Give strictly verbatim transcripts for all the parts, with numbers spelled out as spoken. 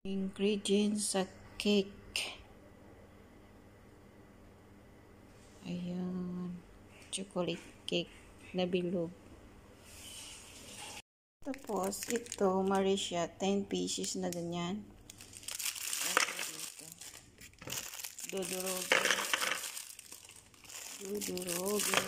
Ingredients sa cake. Ayan. Chocolate cake na bilog. Tapos, ito, mari siya. ten pieces na ganyan. Dudurogin. Dudurogin.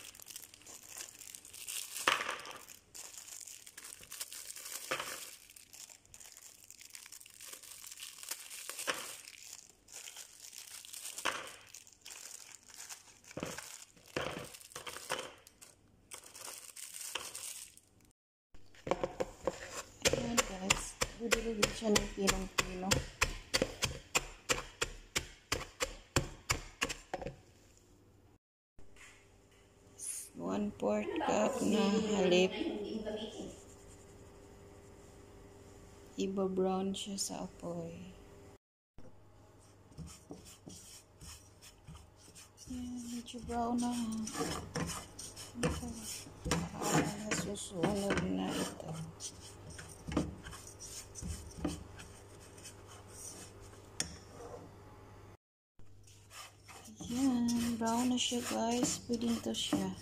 Ayan guys, dudurogin siya ng pinong-pino. one fourth cup na halip. Iba-brown siya sa apoy. Yan, medyo brown na. Ah, nasusunog na ito. Yan, brown na siya guys. Pwede nito siya.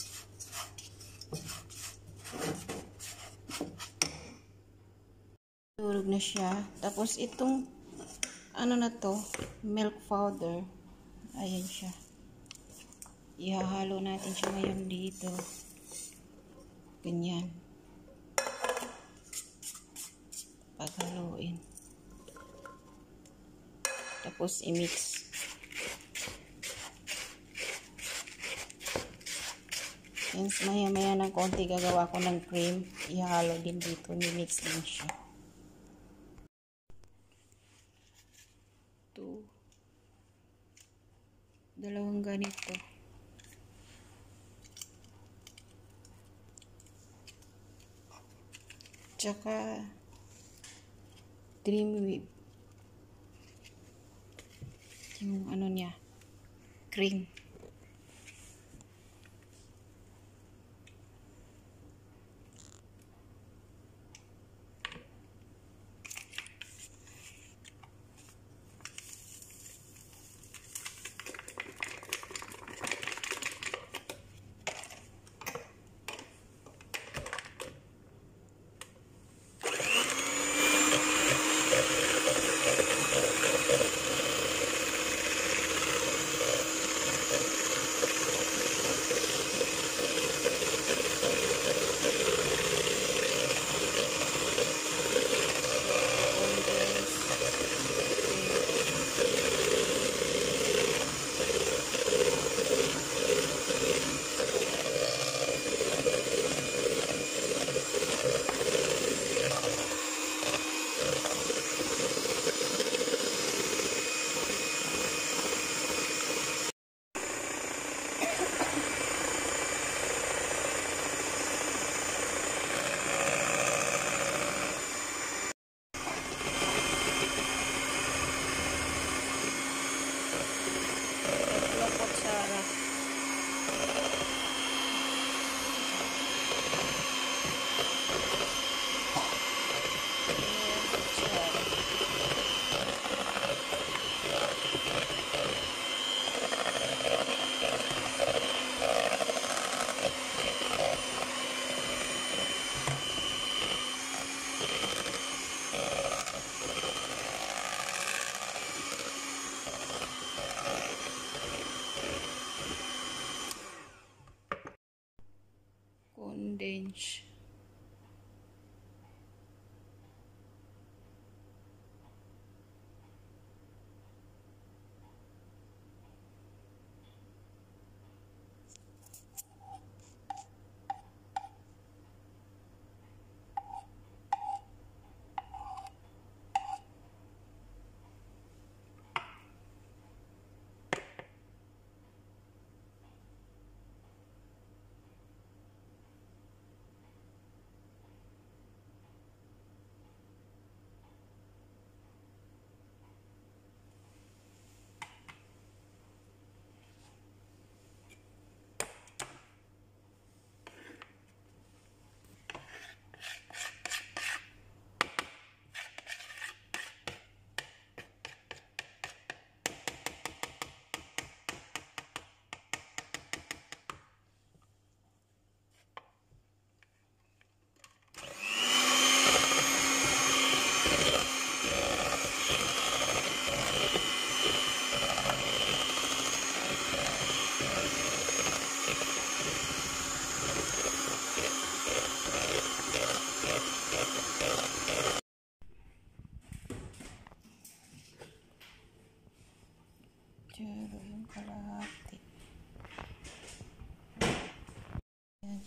Durog na siya. Tapos itong ano na to, milk powder. Ayan siya. Ihalo natin siya ngayon dito. Ganyan. Paghaloin. Tapos i-mix. Since maya-maya ng konti gagawa ko ng cream, ihalo din dito. Mi-mix din siya. Two. Dalawang ganito. Tsaka dream whip. Yung ano niya, cream.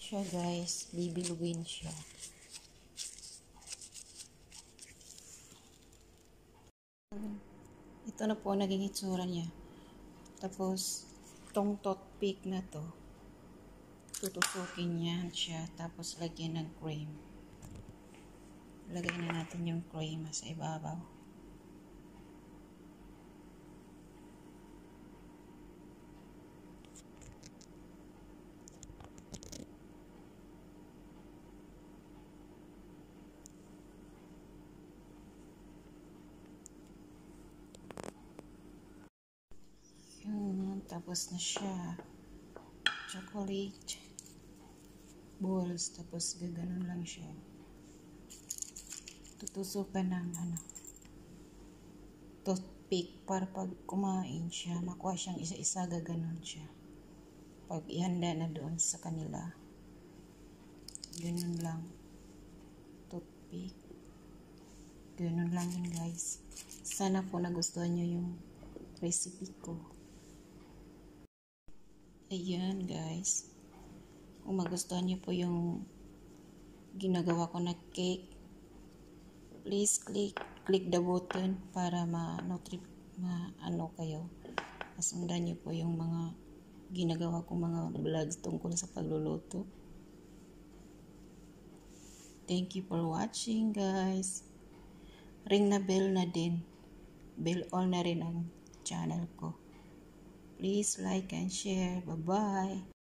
siya guys, bibilugin siya. Ito na po naging itsura niya. Tapos tong toothpick na to, tutusukin niya siya, tapos lagyan ng cream. Lagay na natin yung cream sa ibabaw. Yun, tapos na siya. Chocolate balls, tapos gaganon lang siya. Tutusukan ng ano, toothpick para pag kumain siya, makuha siyang isa-isa, gaganon siya. Pag ihanda na doon sa kanila, ganun lang. Toothpick. Ganun lang yun guys. Sana po nagustuhan nyo yung recipe ko. Ayan guys. Kung magustuhan nyo po yung ginagawa ko na cake, please click click the button para ma-notify ma ano kayo. Masundan nyo po yung mga ginagawa ko mga vlogs tungkol sa pagluluto. Thank you for watching guys. Ring na bell na din. Bell all na rin ang channel ko. Please like and share. Bye-bye.